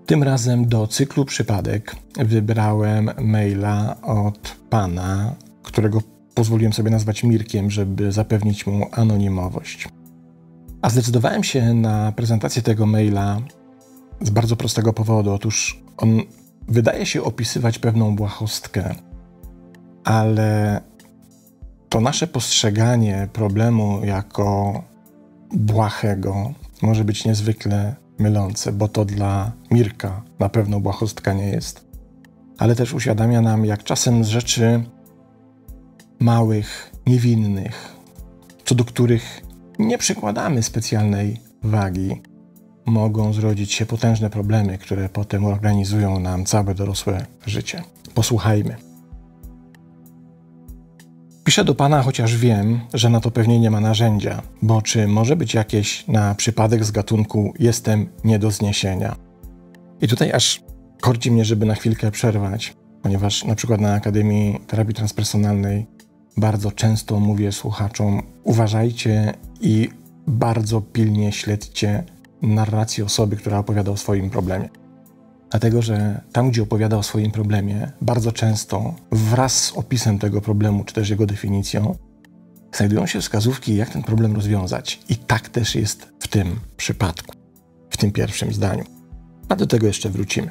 Tym razem do cyklu Przypadek wybrałem maila od pana, którego pozwoliłem sobie nazwać Mirkiem, żeby zapewnić mu anonimowość. A zdecydowałem się na prezentację tego maila z bardzo prostego powodu. Otóż on wydaje się opisywać pewną błahostkę, ale to nasze postrzeganie problemu jako błahego może być niezwykle mylące, bo to dla Mirka na pewno błahostka nie jest. Ale też uświadamia nam, jak czasem z rzeczy małych, niewinnych, co do których nie przykładamy specjalnej wagi, mogą zrodzić się potężne problemy, które potem organizują nam całe dorosłe życie. Posłuchajmy. Piszę do pana, chociaż wiem, że na to pewnie nie ma narzędzia, bo czy może być jakieś na przypadek z gatunku jestem nie do zniesienia? I tutaj aż korci mnie, żeby na chwilkę przerwać, ponieważ na przykład na Akademii Terapii Transpersonalnej bardzo często mówię słuchaczom: uważajcie i bardzo pilnie śledźcie narrację osoby, która opowiada o swoim problemie. Dlatego, że tam, gdzie opowiada o swoim problemie, bardzo często wraz z opisem tego problemu, czy też jego definicją, znajdują się wskazówki, jak ten problem rozwiązać. I tak też jest w tym przypadku, w tym pierwszym zdaniu. A do tego jeszcze wrócimy.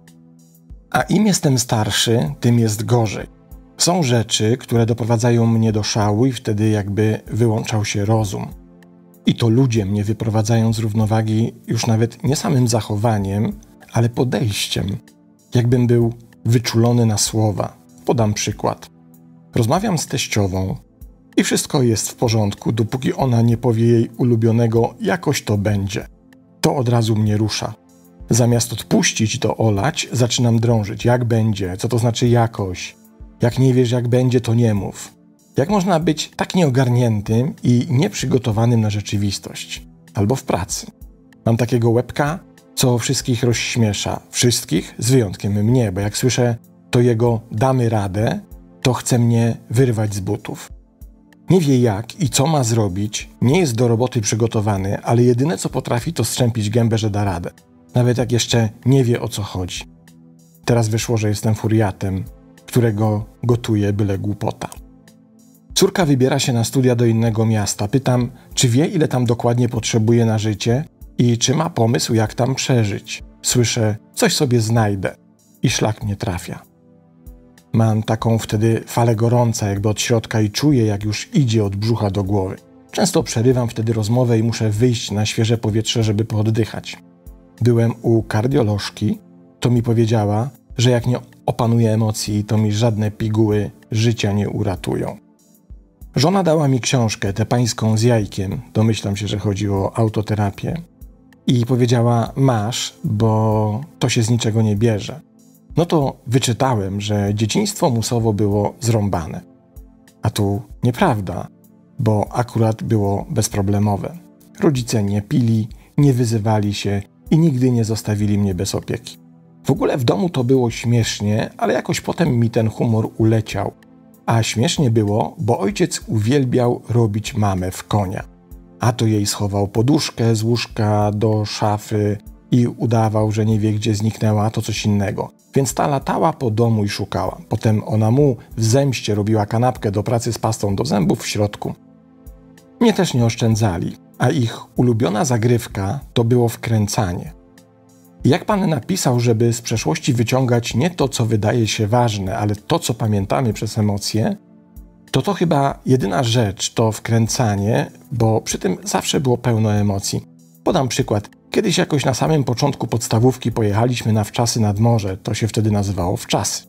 A im jestem starszy, tym jest gorzej. Są rzeczy, które doprowadzają mnie do szału i wtedy jakby wyłączał się rozum. I to ludzie mnie wyprowadzają z równowagi już nawet nie samym zachowaniem, ale podejściem. Jakbym był wyczulony na słowa. Podam przykład. Rozmawiam z teściową i wszystko jest w porządku, dopóki ona nie powie jej ulubionego jakoś to będzie. To od razu mnie rusza. Zamiast odpuścić to olać, zaczynam drążyć. Jak będzie? Co to znaczy jakoś? Jak nie wiesz, jak będzie, to nie mów. Jak można być tak nieogarniętym i nieprzygotowanym na rzeczywistość? Albo w pracy. Mam takiego łebka, co wszystkich rozśmiesza. Wszystkich, z wyjątkiem mnie, bo jak słyszę to jego damy radę, to chce mnie wyrwać z butów. Nie wie jak i co ma zrobić, nie jest do roboty przygotowany, ale jedyne co potrafi to strzępić gębę, że da radę. Nawet jak jeszcze nie wie o co chodzi. Teraz wyszło, że jestem furiatem, którego gotuje byle głupota. Córka wybiera się na studia do innego miasta. Pytam, czy wie, ile tam dokładnie potrzebuje na życie i czy ma pomysł, jak tam przeżyć. Słyszę, coś sobie znajdę i szlak mnie trafia. Mam taką wtedy falę gorąca jakby od środka i czuję, jak już idzie od brzucha do głowy. Często przerywam wtedy rozmowę i muszę wyjść na świeże powietrze, żeby pooddychać. Byłem u kardiolożki, to mi powiedziała, że jak nie opanuję emocji, to mi żadne piguły życia nie uratują. Żona dała mi książkę, tę pańską z jajkiem, domyślam się, że chodzi o autoterapię, i powiedziała: masz, bo to się z niczego nie bierze. No to wyczytałem, że dzieciństwo musowo było zrąbane. A tu nieprawda, bo akurat było bezproblemowe. Rodzice nie pili, nie wyzywali się i nigdy nie zostawili mnie bez opieki. W ogóle w domu to było śmiesznie, ale jakoś potem mi ten humor uleciał. A śmiesznie było, bo ojciec uwielbiał robić mamę w konia. A to jej schował poduszkę z łóżka do szafy i udawał, że nie wie, gdzie zniknęła, a to coś innego. Więc ta latała po domu i szukała. Potem ona mu w zemście robiła kanapkę do pracy z pastą do zębów w środku. Mnie też nie oszczędzali, a ich ulubiona zagrywka to było wkręcanie. Jak pan napisał, żeby z przeszłości wyciągać nie to, co wydaje się ważne, ale to, co pamiętamy przez emocje, to chyba jedyna rzecz to wkręcanie, bo przy tym zawsze było pełno emocji. Podam przykład. Kiedyś jakoś na samym początku podstawówki pojechaliśmy na wczasy nad morze, to się wtedy nazywało wczasy.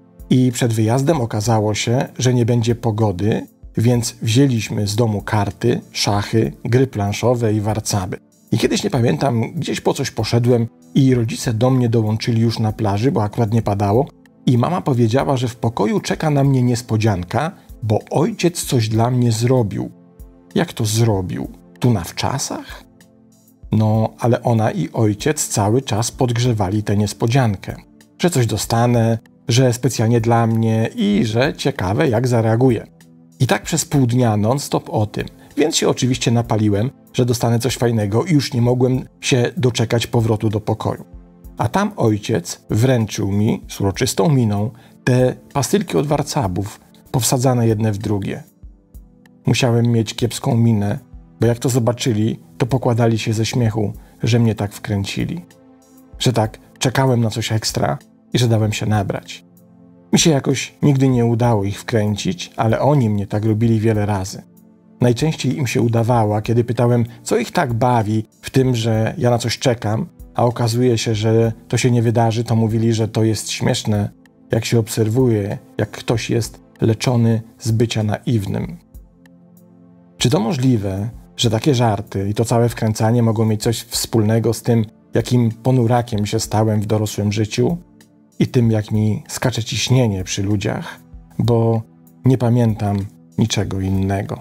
I przed wyjazdem okazało się, że nie będzie pogody, więc wzięliśmy z domu karty, szachy, gry planszowe i warcaby. I kiedyś, nie pamiętam, gdzieś po coś poszedłem i rodzice do mnie dołączyli już na plaży, bo akurat nie padało, i mama powiedziała, że w pokoju czeka na mnie niespodzianka, bo ojciec coś dla mnie zrobił. Jak to zrobił? Tu na wczasach? No, ale ona i ojciec cały czas podgrzewali tę niespodziankę. Że coś dostanę, że specjalnie dla mnie i że ciekawe, jak zareaguję. I tak przez pół dnia non-stop o tym. Więc się oczywiście napaliłem, że dostanę coś fajnego i już nie mogłem się doczekać powrotu do pokoju. A tam ojciec wręczył mi z uroczystą miną te pastylki od warcabów, powsadzane jedne w drugie. Musiałem mieć kiepską minę, bo jak to zobaczyli, to pokładali się ze śmiechu, że mnie tak wkręcili. Że tak czekałem na coś ekstra i że dałem się nabrać. Mi się jakoś nigdy nie udało ich wkręcić, ale oni mnie tak robili wiele razy. Najczęściej im się udawało, a kiedy pytałem, co ich tak bawi w tym, że ja na coś czekam, a okazuje się, że to się nie wydarzy, to mówili, że to jest śmieszne, jak się obserwuje, jak ktoś jest leczony z bycia naiwnym. Czy to możliwe, że takie żarty i to całe wkręcanie mogą mieć coś wspólnego z tym, jakim ponurakiem się stałem w dorosłym życiu i tym, jak mi skacze ciśnienie przy ludziach, bo nie pamiętam niczego innego.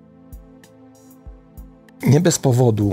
Nie bez powodu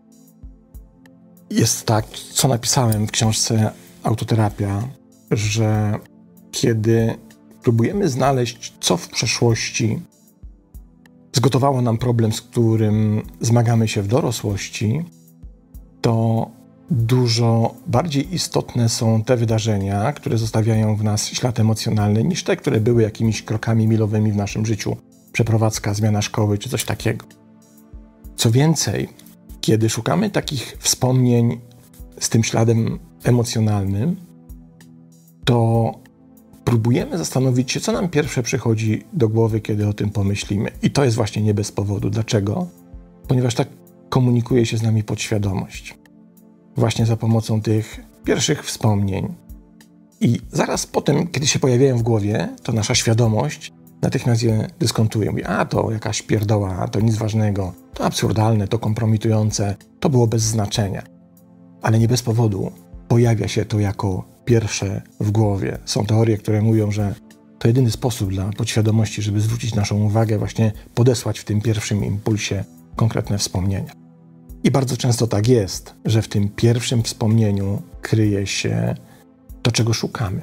jest tak, co napisałem w książce Autoterapia, że kiedy próbujemy znaleźć, co w przeszłości zgotowało nam problem, z którym zmagamy się w dorosłości, to dużo bardziej istotne są te wydarzenia, które zostawiają w nas ślad emocjonalny, niż te, które były jakimiś krokami milowymi w naszym życiu. Przeprowadzka, zmiana szkoły czy coś takiego. Co więcej, kiedy szukamy takich wspomnień z tym śladem emocjonalnym, to próbujemy zastanowić się, co nam pierwsze przychodzi do głowy, kiedy o tym pomyślimy. I to jest właśnie nie bez powodu. Dlaczego? Ponieważ tak komunikuje się z nami podświadomość. Właśnie za pomocą tych pierwszych wspomnień. I zaraz potem, kiedy się pojawiają w głowie, to nasza świadomość natychmiast je dyskontuje. Mówi, a to jakaś pierdoła, to nic ważnego, to absurdalne, to kompromitujące, to było bez znaczenia. Ale nie bez powodu pojawia się to jako pierwsze w głowie. Są teorie, które mówią, że to jedyny sposób dla podświadomości, żeby zwrócić naszą uwagę, właśnie podesłać w tym pierwszym impulsie konkretne wspomnienia. I bardzo często tak jest, że w tym pierwszym wspomnieniu kryje się to, czego szukamy.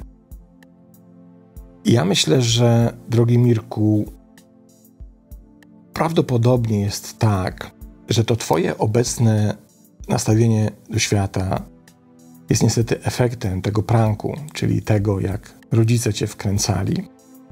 I ja myślę, że, drogi Mirku, prawdopodobnie jest tak, że to twoje obecne nastawienie do świata jest niestety efektem tego pranku, czyli tego, jak rodzice cię wkręcali.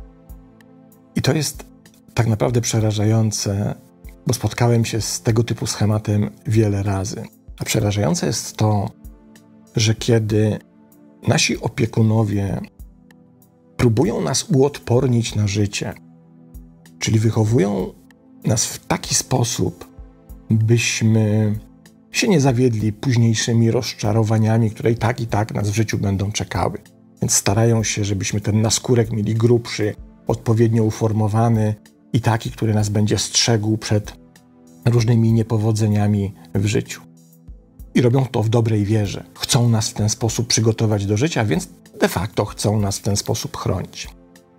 I to jest tak naprawdę przerażające, bo spotkałem się z tego typu schematem wiele razy. A przerażające jest to, że kiedy nasi opiekunowie próbują nas uodpornić na życie, czyli wychowują nas w taki sposób, byśmy się nie zawiedli późniejszymi rozczarowaniami, które i tak nas w życiu będą czekały. Więc starają się, żebyśmy ten naskórek mieli grubszy, odpowiednio uformowany i taki, który nas będzie strzegł przed różnymi niepowodzeniami w życiu. I robią to w dobrej wierze. Chcą nas w ten sposób przygotować do życia, więc de facto chcą nas w ten sposób chronić.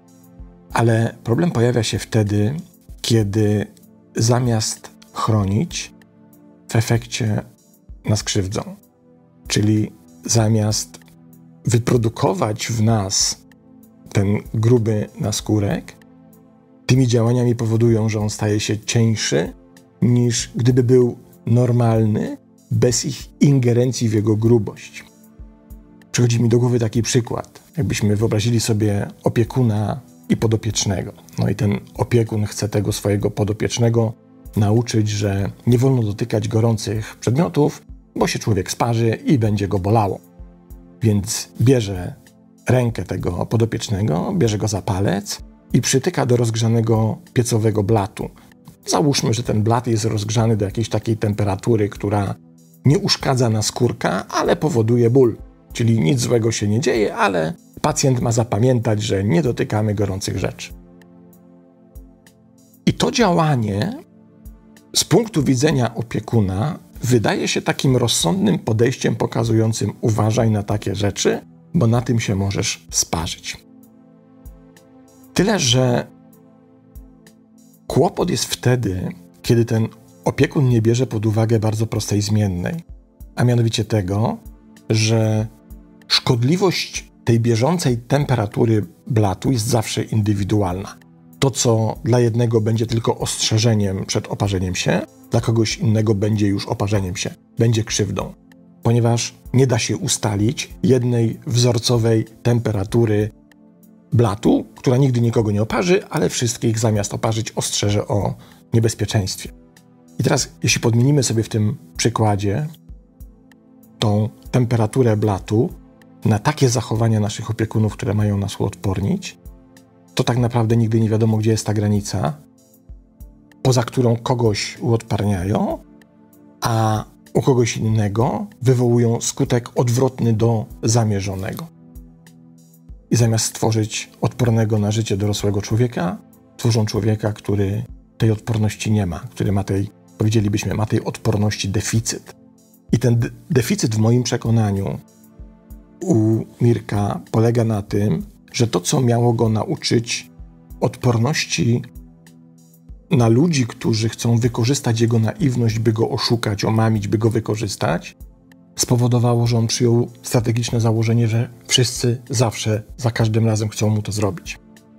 Ale problem pojawia się wtedy, kiedy zamiast chronić, w efekcie nas krzywdzą. Czyli zamiast wyprodukować w nas ten gruby naskórek, tymi działaniami powodują, że on staje się cieńszy, niż gdyby był normalny, bez ich ingerencji w jego grubość. Przychodzi mi do głowy taki przykład. Jakbyśmy wyobrazili sobie opiekuna i podopiecznego. No i ten opiekun chce tego swojego podopiecznego nauczyć, że nie wolno dotykać gorących przedmiotów, bo się człowiek sparzy i będzie go bolało. Więc bierze rękę tego podopiecznego, bierze go za palec i przytyka do rozgrzanego piecowego blatu. Załóżmy, że ten blat jest rozgrzany do jakiejś takiej temperatury, która nie uszkadza naskórka, ale powoduje ból. Czyli nic złego się nie dzieje, ale pacjent ma zapamiętać, że nie dotykamy gorących rzeczy. I to działanie z punktu widzenia opiekuna wydaje się takim rozsądnym podejściem pokazującym: uważaj na takie rzeczy, bo na tym się możesz sparzyć. Tyle, że kłopot jest wtedy, kiedy ten opiekun nie bierze pod uwagę bardzo prostej zmiennej, a mianowicie tego, że szkodliwość tej bieżącej temperatury blatu jest zawsze indywidualna. To, co dla jednego będzie tylko ostrzeżeniem przed oparzeniem się, dla kogoś innego będzie już oparzeniem się, będzie krzywdą. ponieważ nie da się ustalić jednej wzorcowej temperatury blatu, która nigdy nikogo nie oparzy, ale wszystkich zamiast oparzyć ostrzeże o niebezpieczeństwie. I teraz, jeśli podmienimy sobie w tym przykładzie tą temperaturę blatu na takie zachowania naszych opiekunów, które mają nas uodpornić, to tak naprawdę nigdy nie wiadomo, gdzie jest ta granica, poza którą kogoś uodparniają, a u kogoś innego wywołują skutek odwrotny do zamierzonego. I zamiast stworzyć odpornego na życie dorosłego człowieka, tworzą człowieka, który tej odporności nie ma, który ma tej odporności deficyt. I ten deficyt w moim przekonaniu u Mirka polega na tym, że to, co miało go nauczyć odporności na ludzi, którzy chcą wykorzystać jego naiwność, by go oszukać, omamić, by go wykorzystać, spowodowało, że on przyjął strategiczne założenie, że wszyscy zawsze, za każdym razem chcą mu to zrobić.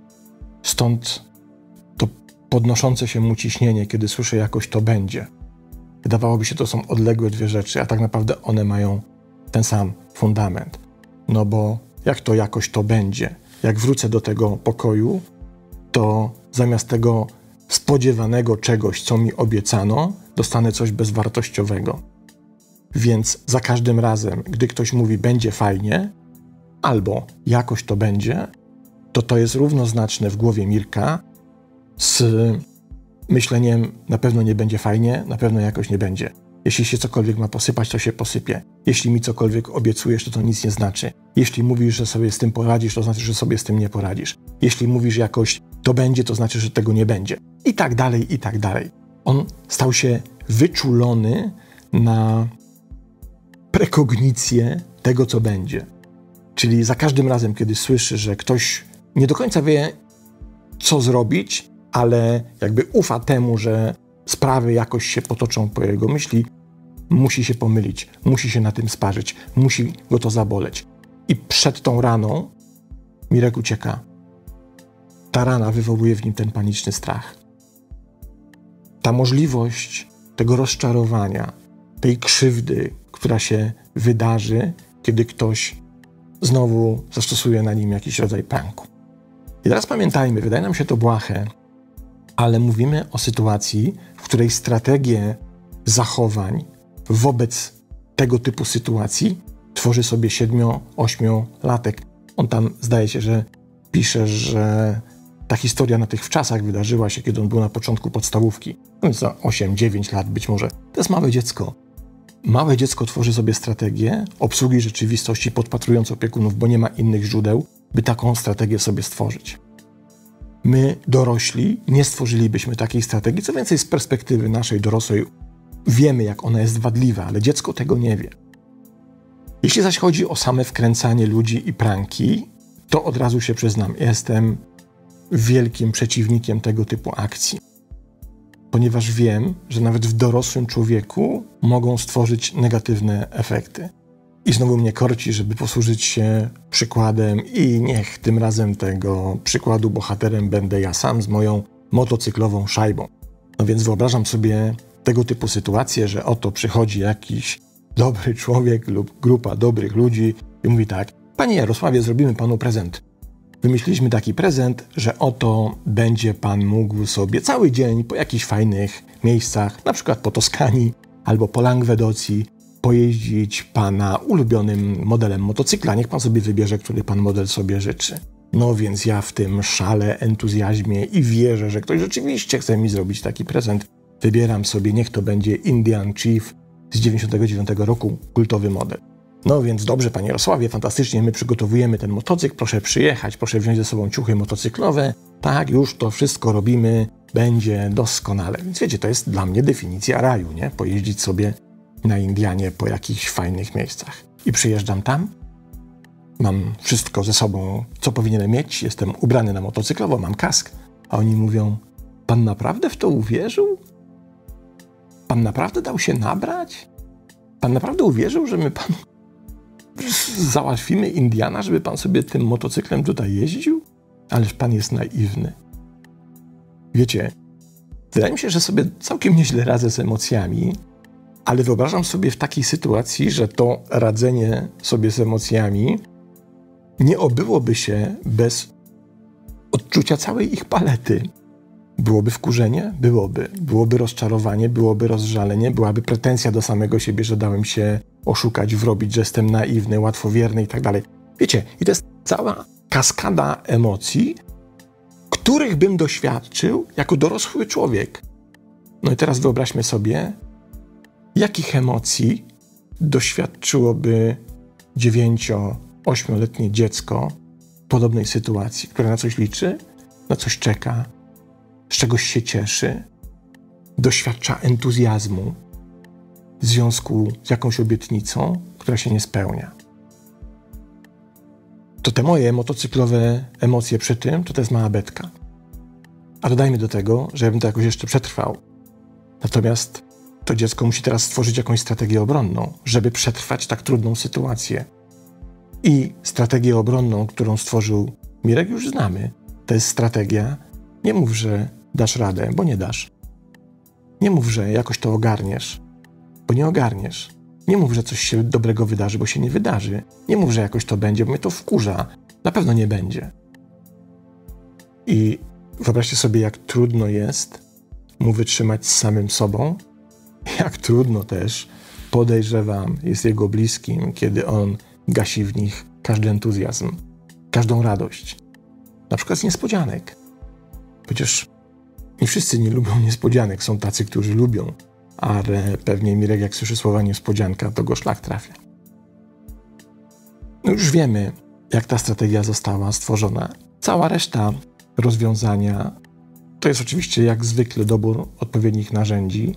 Stąd to podnoszące się mu ciśnienie, kiedy słyszę jakoś to będzie. Wydawałoby się, to są odległe dwie rzeczy, a tak naprawdę one mają ten sam fundament. No bo jak to jakoś to będzie? Jak wrócę do tego pokoju, to zamiast tego spodziewanego czegoś, co mi obiecano, dostanę coś bezwartościowego. Więc za każdym razem, gdy ktoś mówi będzie fajnie, albo jakoś to będzie, to jest równoznaczne w głowie Mirka z myśleniem na pewno nie będzie fajnie, na pewno jakoś nie będzie. Jeśli się cokolwiek ma posypać, to się posypie. Jeśli mi cokolwiek obiecujesz, to nic nie znaczy. Jeśli mówisz, że sobie z tym poradzisz, to znaczy, że sobie z tym nie poradzisz. Jeśli mówisz jakoś to będzie, to znaczy, że tego nie będzie. I tak dalej, i tak dalej. On stał się wyczulony na prekognicję tego, co będzie. Czyli za każdym razem, kiedy słyszy, że ktoś nie do końca wie, co zrobić, ale jakby ufa temu, że sprawy jakoś się potoczą po jego myśli, musi się pomylić, musi się na tym sparzyć, musi go to zaboleć. I przed tą raną Mirek ucieka. Ta rana wywołuje w nim ten paniczny strach. Ta możliwość tego rozczarowania, tej krzywdy, która się wydarzy, kiedy ktoś znowu zastosuje na nim jakiś rodzaj pranku. I teraz pamiętajmy, wydaje nam się to błahe, ale mówimy o sytuacji, w której strategię zachowań wobec tego typu sytuacji tworzy sobie 7-8-latek. On tam zdaje się, że pisze, że ta historia na tych wczasach wydarzyła się, kiedy on był na początku podstawówki. Więc za 8-9 lat być może. To jest małe dziecko. Małe dziecko tworzy sobie strategię obsługi rzeczywistości, podpatrując opiekunów, bo nie ma innych źródeł, by taką strategię sobie stworzyć. My, dorośli, nie stworzylibyśmy takiej strategii. Co więcej, z perspektywy naszej dorosłej wiemy, jak ona jest wadliwa, ale dziecko tego nie wie. Jeśli zaś chodzi o same wkręcanie ludzi i pranki, to od razu się przyznam, jestem wielkim przeciwnikiem tego typu akcji. Ponieważ wiem, że nawet w dorosłym człowieku mogą stworzyć negatywne efekty. I znowu mnie korci, żeby posłużyć się przykładem i niech tym razem tego przykładu bohaterem będę ja sam z moją motocyklową szajbą. No więc wyobrażam sobie tego typu sytuację, że oto przychodzi jakiś dobry człowiek lub grupa dobrych ludzi i mówi tak: Panie Jarosławie, zrobimy panu prezent. Wymyśliliśmy taki prezent, że oto będzie pan mógł sobie cały dzień po jakichś fajnych miejscach, na przykład po Toskanii albo po Langwedocji, pojeździć pana ulubionym modelem motocykla. Niech pan sobie wybierze, który pan model sobie życzy. No więc ja w tym szale, entuzjazmie i wierzę, że ktoś rzeczywiście chce mi zrobić taki prezent. Wybieram sobie, niech to będzie Indian Chief z 99 roku, kultowy model. No więc dobrze, panie Jarosławie, fantastycznie, my przygotowujemy ten motocykl, proszę przyjechać, proszę wziąć ze sobą ciuchy motocyklowe. Tak, już to wszystko robimy, będzie doskonale. Więc wiecie, to jest dla mnie definicja raju, nie? Pojeździć sobie na Indianie po jakichś fajnych miejscach. I przyjeżdżam tam, mam wszystko ze sobą, co powinienem mieć, jestem ubrany na motocyklowo, mam kask, a oni mówią: pan naprawdę w to uwierzył? Pan naprawdę dał się nabrać? Pan naprawdę uwierzył, że my panu załatwimy Indiana, żeby pan sobie tym motocyklem tutaj jeździł? Ależ pan jest naiwny. Wiecie, wydaje mi się, że sobie całkiem nieźle radzę z emocjami, Ale wyobrażam sobie w takiej sytuacji, że to radzenie sobie z emocjami nie obyłoby się bez odczucia całej ich palety. Byłoby wkurzenie? Byłoby. Byłoby rozczarowanie, byłoby rozżalenie, byłaby pretensja do samego siebie, że dałem się oszukać, wrobić, że jestem naiwny, łatwowierny i tak dalej. Wiecie, i to jest cała kaskada emocji, których bym doświadczył jako dorosły człowiek. No i teraz wyobraźmy sobie, jakich emocji doświadczyłoby 9-8-letnie dziecko w podobnej sytuacji, które na coś liczy, na coś czeka, z czegoś się cieszy, doświadcza entuzjazmu w związku z jakąś obietnicą, która się nie spełnia. To te moje motocyklowe emocje przy tym, to jest mała betka. A dodajmy do tego, że ja bym to jakoś jeszcze przetrwał. Natomiast to dziecko musi teraz stworzyć jakąś strategię obronną, żeby przetrwać tak trudną sytuację. I strategię obronną, którą stworzył Mirek, już znamy. To jest strategia: nie mów, że dasz radę, bo nie dasz. Nie mów, że jakoś to ogarniesz, bo nie ogarniesz. Nie mów, że coś się dobrego wydarzy, bo się nie wydarzy. Nie mów, że jakoś to będzie, bo mnie to wkurza. Na pewno nie będzie. I wyobraźcie sobie, jak trudno jest mu wytrzymać z samym sobą, jak trudno też, podejrzewam, jest jego bliskim, kiedy on gasi w nich każdy entuzjazm, każdą radość. Na przykład z niespodzianek. Przecież nie wszyscy nie lubią niespodzianek. Są tacy, którzy lubią, ale pewnie Mirek, jak słyszy słowa niespodzianka, to go szlak trafia. No już wiemy, jak ta strategia została stworzona. Cała reszta rozwiązania to jest oczywiście jak zwykle dobór odpowiednich narzędzi,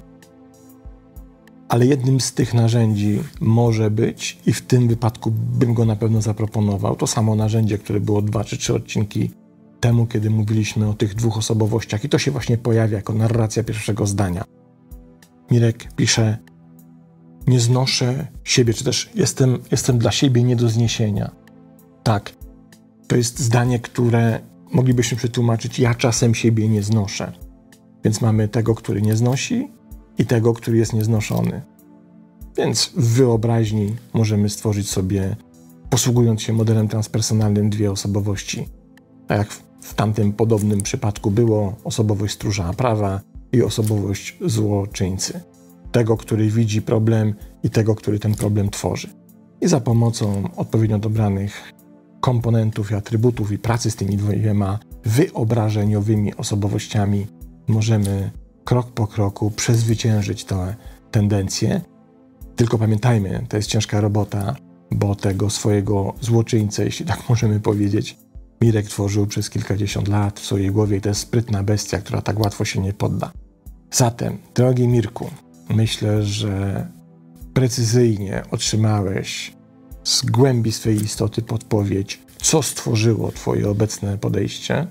ale jednym z tych narzędzi może być, i w tym wypadku bym go na pewno zaproponował, to samo narzędzie, które było 2 czy 3 odcinki temu, kiedy mówiliśmy o tych 2 osobowościach, i to się właśnie pojawia jako narracja pierwszego zdania. Mirek pisze: nie znoszę siebie, czy też jestem dla siebie nie do zniesienia. Tak, to jest zdanie, które moglibyśmy przetłumaczyć: ja czasem siebie nie znoszę. Więc mamy tego, który nie znosi, i tego, który jest nieznoszony. Więc w wyobraźni możemy stworzyć sobie, posługując się modelem transpersonalnym, 2 osobowości. Tak jak w tamtym podobnym przypadku było osobowość stróża prawa i osobowość złoczyńcy. Tego, który widzi problem, i tego, który ten problem tworzy. I za pomocą odpowiednio dobranych komponentów i atrybutów i pracy z tymi 2 wyobrażeniowymi osobowościami możemy krok po kroku przezwyciężyć te tendencje. Tylko pamiętajmy, to jest ciężka robota, bo tego swojego złoczyńcę, jeśli tak możemy powiedzieć, Mirek tworzył przez kilkadziesiąt lat w swojej głowie i to jest sprytna bestia, która tak łatwo się nie podda. Zatem, drogi Mirku, myślę, że precyzyjnie otrzymałeś z głębi swej istoty podpowiedź, co stworzyło twoje obecne podejście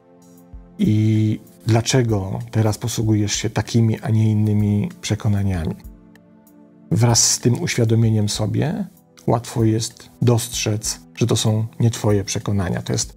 i dlaczego teraz posługujesz się takimi, a nie innymi przekonaniami. Wraz z tym uświadomieniem sobie łatwo jest dostrzec, że to są nie twoje przekonania. To jest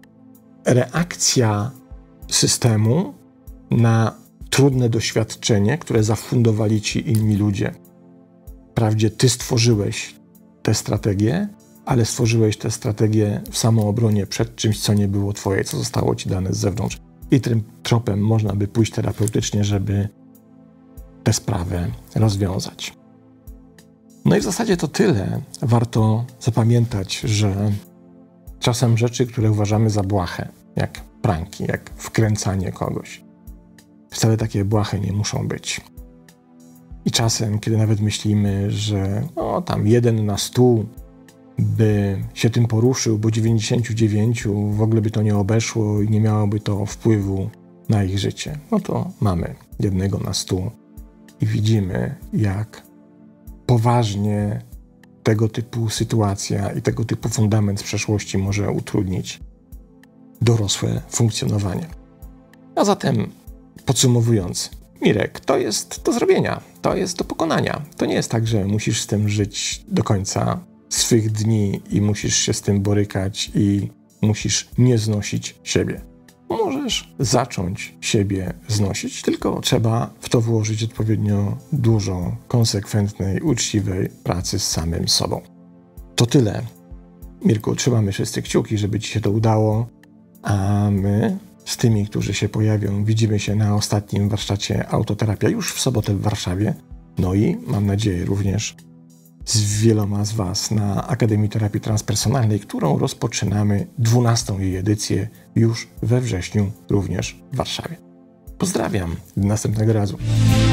reakcja systemu na trudne doświadczenie, które zafundowali ci inni ludzie. Wprawdzie ty stworzyłeś tę strategię, ale stworzyłeś tę strategię w samoobronie przed czymś, co nie było twoje, co zostało ci dane z zewnątrz. I tym tropem można by pójść terapeutycznie, żeby tę sprawę rozwiązać. No i w zasadzie to tyle. Warto zapamiętać, że czasem rzeczy, które uważamy za błahe, jak pranki, jak wkręcanie kogoś, wcale takie błahe nie muszą być. I czasem, kiedy nawet myślimy, że tam 1 na 100 by się tym poruszył, bo 99 w ogóle by to nie obeszło i nie miałoby to wpływu na ich życie, no to mamy 1 na 100 i widzimy, jak poważnie tego typu sytuacja i tego typu fundament z przeszłości może utrudnić dorosłe funkcjonowanie. A zatem, podsumowując, Mirek, to jest do zrobienia, to jest do pokonania. To nie jest tak, że musisz z tym żyć do końca swych dni i musisz się z tym borykać i musisz nie znosić siebie. Może możesz zacząć siebie znosić, tylko trzeba w to włożyć odpowiednio dużo konsekwentnej, uczciwej pracy z samym sobą. To tyle. Mirku, trzymamy wszyscy kciuki, żeby Ci się to udało, a my z tymi, którzy się pojawią, widzimy się na ostatnim warsztacie Autoterapia już w sobotę w Warszawie. No i mam nadzieję również z wieloma z Was na Akademii Terapii Transpersonalnej, którą rozpoczynamy 12. jej edycję już we wrześniu również w Warszawie. Pozdrawiam, do następnego razu.